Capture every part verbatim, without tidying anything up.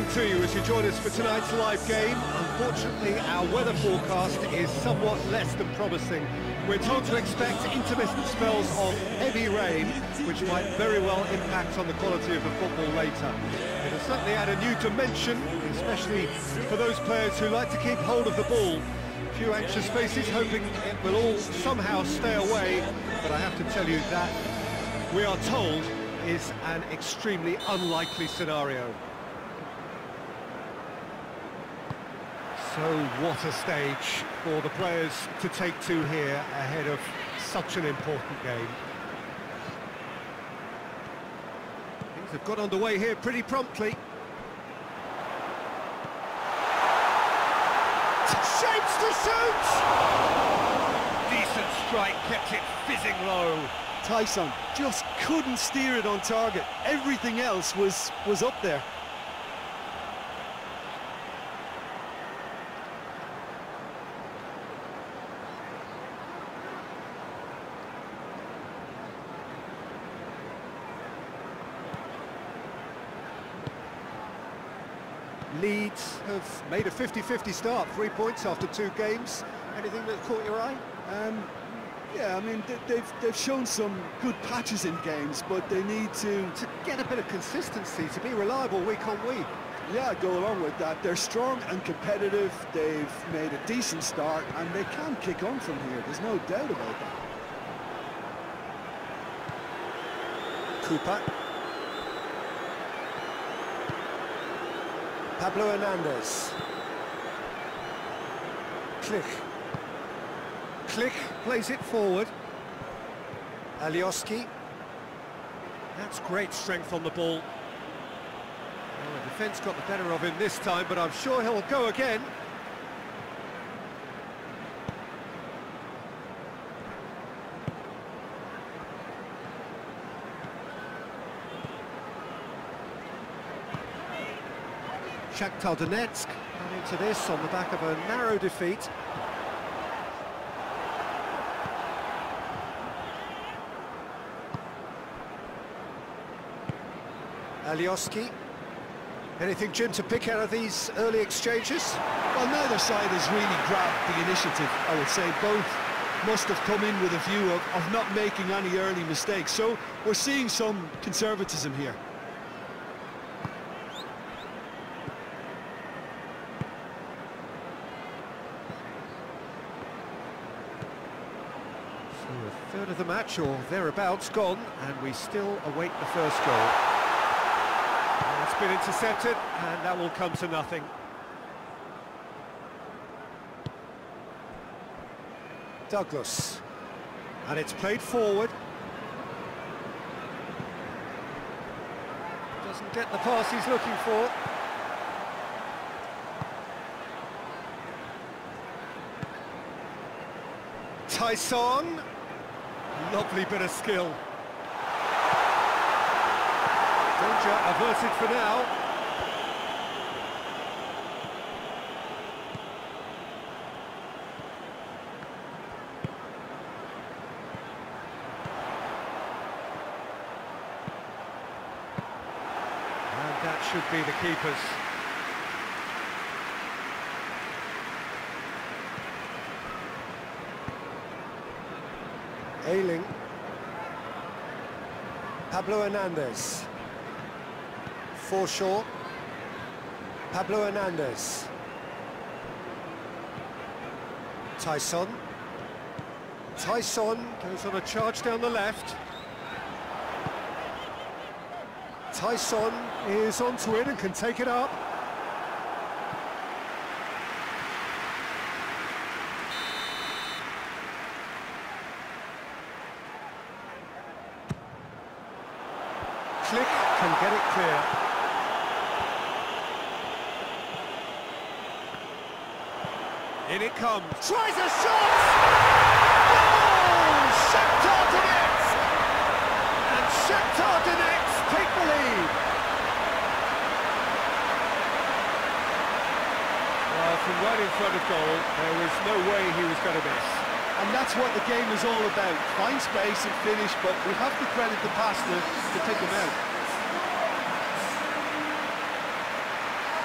evening to you as you join us for tonight's live game. Unfortunately, our weather forecast is somewhat less than promising. We're told to expect intermittent spells of heavy rain, which might very well impact on the quality of the football later. It'll certainly add a new dimension, especially for those players who like to keep hold of the ball. A few anxious faces hoping it will all somehow stay away, but I have to tell you that we are told is an extremely unlikely scenario. So what a stage for the players to take to here ahead of such an important game. Things have got underway here pretty promptly. Shapes to shoot! Decent strike, kept it fizzing low. Tyson just couldn't steer it on target. Everything else was was up there. Leeds have made a fifty fifty start, three points after two games. Anything that caught your eye? Um, Yeah, I mean, they, they've, they've shown some good patches in games, but they need to... To get a bit of consistency, to be reliable week on week. Yeah, go along with that. They're strong and competitive, they've made a decent start, and they can kick on from here, there's no doubt about that. Cooper. Pablo Hernandez. Klich. Klich plays it forward. Alioski. That's great strength on the ball. Well, the defence got the better of him this time, but I'm sure he'll go again. Shakhtar Donetsk got into this on the back of a narrow defeat. Alioski. Anything, Jim, to pick out of these early exchanges? Well, neither side has really grabbed the initiative, I would say. Both must have come in with a view of, of not making any early mistakes. So we're seeing some conservatism here. So a third of the match, or thereabouts, gone, and we still await the first goal. It's been intercepted, and that will come to nothing. Douglas. And it's played forward. Doesn't get the pass he's looking for. Tyson. Lovely bit of skill. Danger averted for now. And that should be the keepers. Ayling. Pablo Hernandez. Forshaw. Pablo Hernandez. Tyson. Tyson goes on a charge down the left. Tyson is onto it and can take it up. Klich can get it clear. In it comes. Tries a shot! Oh! Shakhtar Donetsk! And Shakhtar Donetsk take the lead. Well, from right in front of goal, there was no way he was going to miss. And that's what the game is all about. Find space and finish, but we have to credit the passer to pick him out.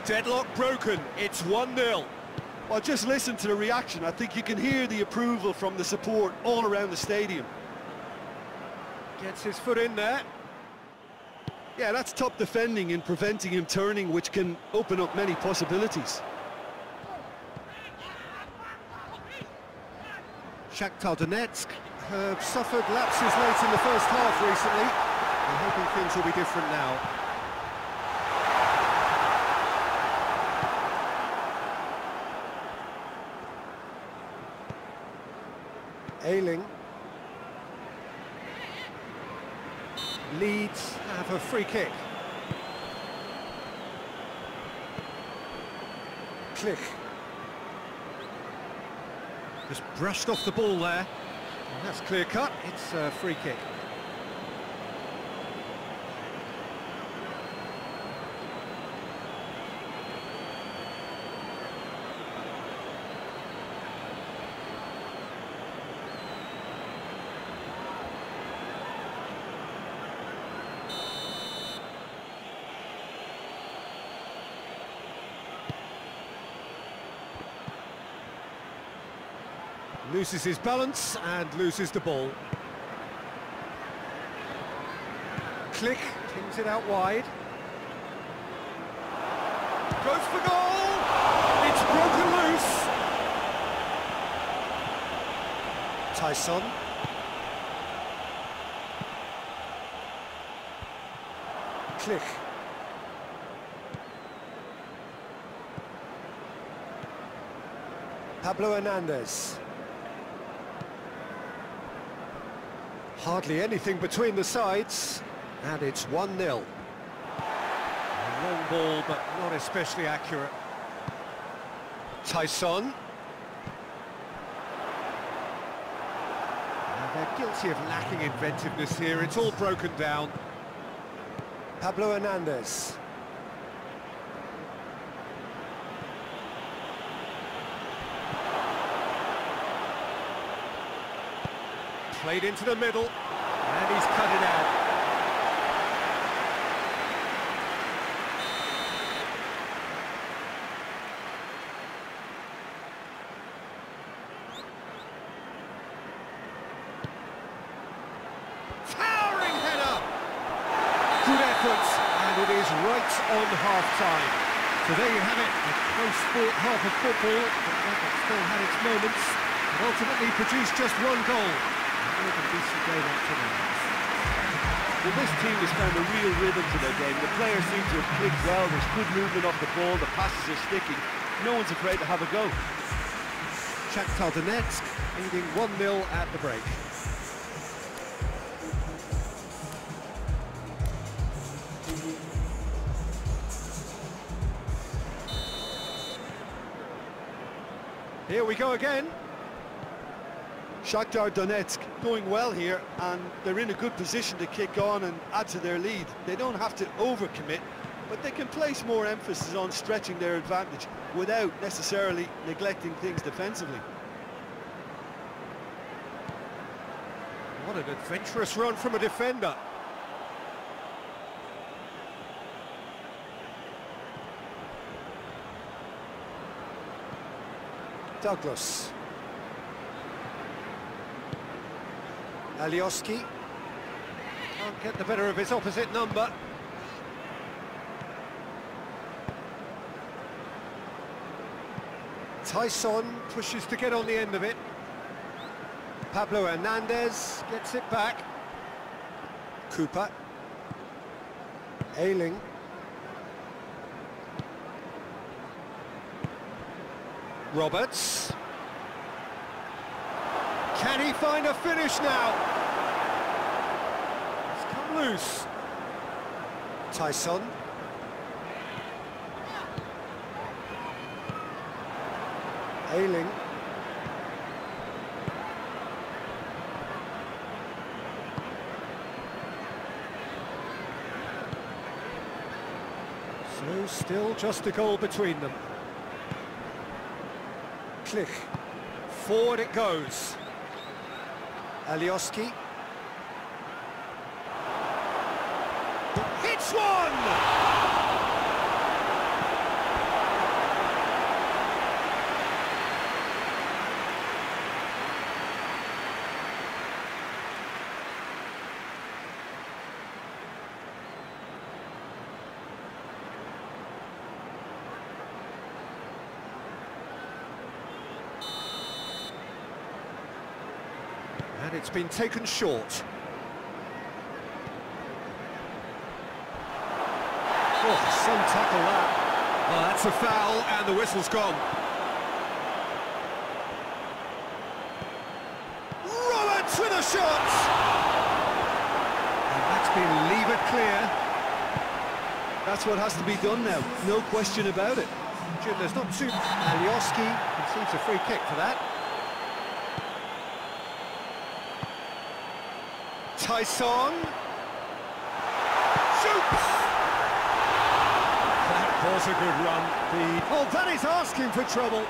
Deadlock broken, it's one nil. Well, just listen to the reaction. I think you can hear the approval from the support all around the stadium. Gets his foot in there. Yeah, that's top defending and preventing him turning, which can open up many possibilities. Shakhtar Donetsk have suffered lapses late in the first half recently. They're hoping things will be different now. Ayling. Leeds have a free kick. Klich. Just brushed off the ball there. And that's clear cut, it's a free kick. Loses his balance and loses the ball. Klich pings it out wide. Goes for goal! It's broken loose! Tyson. Klich. Pablo Hernandez. Hardly anything between the sides, and it's one nil. A long ball, but not especially accurate. Tyson. And they're guilty of lacking inventiveness here, it's all broken down. Pablo Hernandez. Played into the middle, and he's cut it out. Towering header! Good effort, and it is right on half-time. So there you have it, a close-fought half of football, but one that still had its moments, and ultimately produced just one goal. Well, this team has found a real rhythm to their game. The players seem to have clicked well. There's good movement off the ball. The passes are sticking. No one's afraid to have a go. Shakhtar Donetsk leading one nil at the break. Here we go again. Shakhtar Donetsk going well here, and they're in a good position to kick on and add to their lead. They don't have to overcommit, but they can place more emphasis on stretching their advantage without necessarily neglecting things defensively. What an adventurous run from a defender. Douglas. Alioski can't get the better of his opposite number. Tyson pushes to get on the end of it. Pablo Hernandez gets it back. Cooper. Ayling. Roberts. Can he find a finish now? It's come loose. Tyson. Ayling. So still just a goal between them. Klich. Forward it goes. Alioski. Hits one! And it's been taken short. Oh, some tackle that. Oh, that's a foul, and the whistle's gone. Roberts with a shot! And that's been levered clear. That's what has to be done now, no question about it. Jim, there's not too... Alioski concedes a free kick for that. Tyson. Shoots! That was a good run. The... Oh, that is asking for trouble.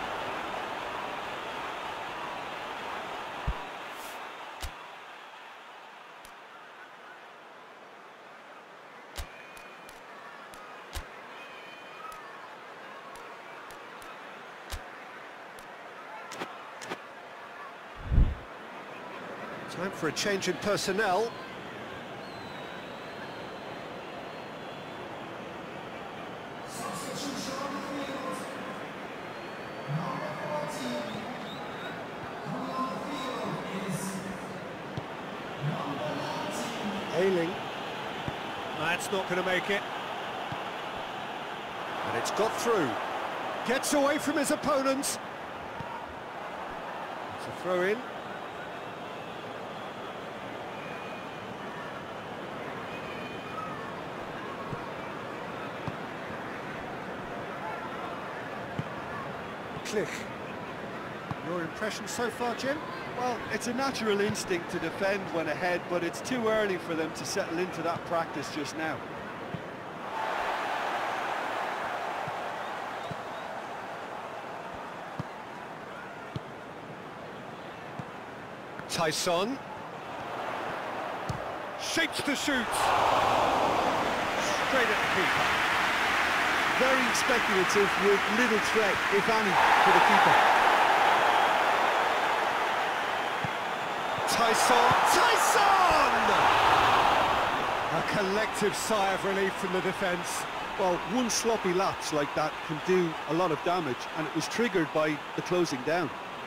Time for a change in personnel. Ayling. That's not going to make it. And it's got through. Gets away from his opponents. It's a throw in. Klich. Your impression so far, Jim? Well, it's a natural instinct to defend when ahead, but it's too early for them to settle into that practice just now. Tyson. Shapes to shoot. Straight at the keeper. Very speculative with little threat, if any, for the keeper. Tyson! Tyson! A collective sigh of relief from the defence. Well, one sloppy lapse like that can do a lot of damage, and it was triggered by the closing down.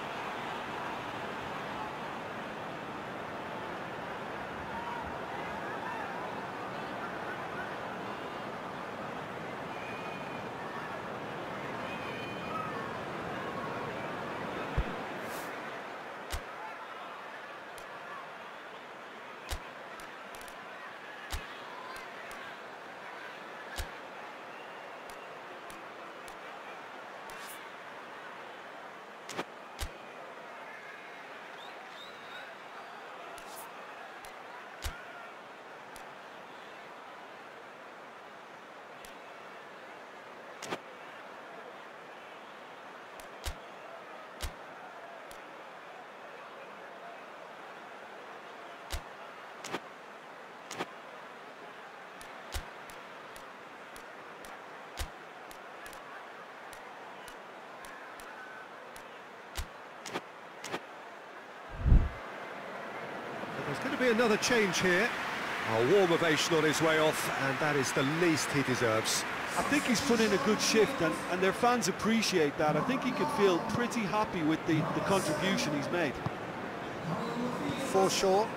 There's going to be another change here. A warm ovation on his way off, and that is the least he deserves. I think he's put in a good shift, and, and their fans appreciate that. I think he could feel pretty happy with the, the contribution he's made. Forshaw.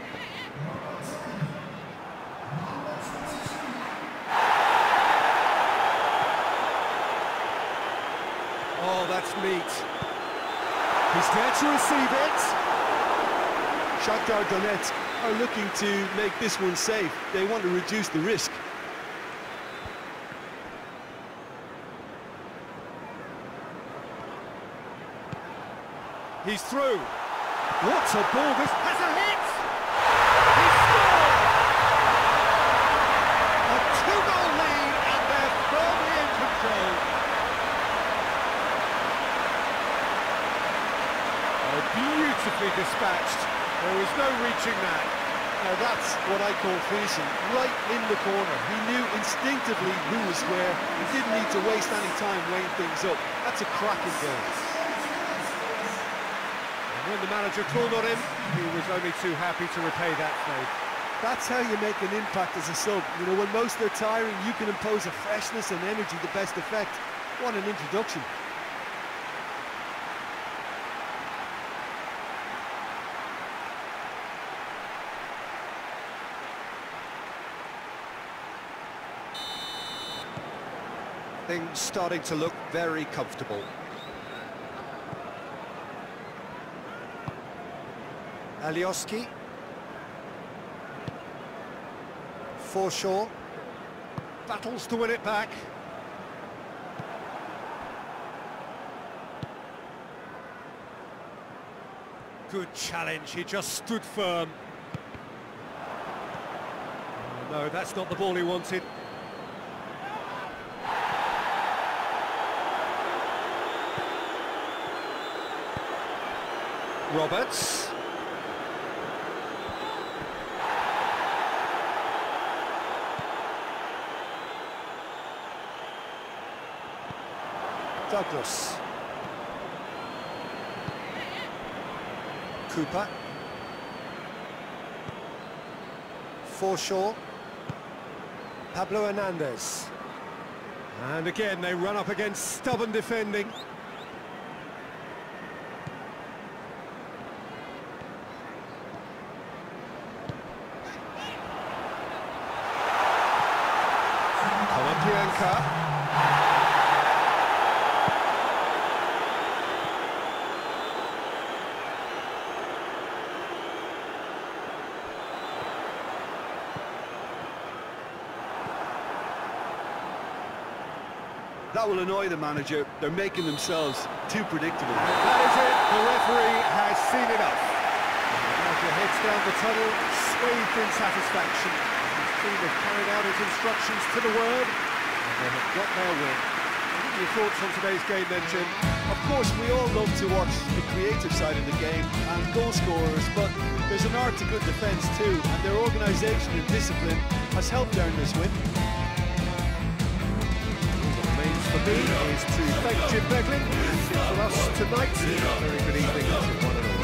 Oh, that's neat. He's there to receive it. Shakhtar Donetsk are looking to make this one safe. They want to reduce the risk. He's through. What a ball, this has a hit! He scored! A two-goal lead, and they're firmly in control. Oh, beautifully dispatched. There was no reaching that. Now that's what I call finishing, right in the corner. He knew instinctively who was where. He didn't need to waste any time weighing things up. That's a cracking goal. And when the manager called on him, he was only too happy to repay that favour. That's how you make an impact as a sub. You know, when most are tiring, you can impose a freshness and energy the best effect. What an introduction. everything starting to look very comfortable. Alioski. Forshaw. Battles to win it back. Good challenge, he just stood firm. Oh, no, that's not the ball he wanted. Roberts. Douglas. Cooper. Forshaw. Pablo Hernandez. And again, they run up against stubborn defending. Konoplyanka. That will annoy the manager. They're making themselves too predictable. And that is it. The referee has seen enough. The manager heads down the tunnel, swathed in satisfaction. His team have carried out his instructions to the word, and they have got their win. What are your thoughts on today's game then, Jim? Of course, we all love to watch the creative side of the game and goal scorers, but there's an art to good defence too, and their organisation and discipline has helped earn this win. For me is to thank Jim Beglin for us tonight. Very good evening to one and all.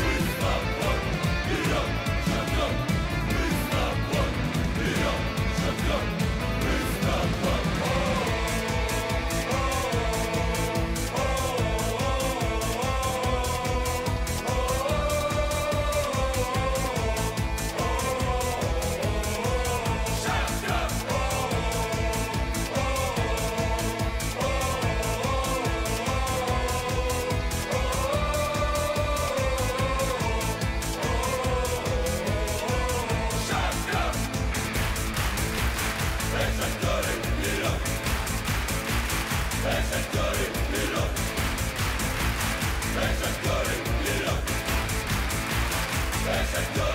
Let's go!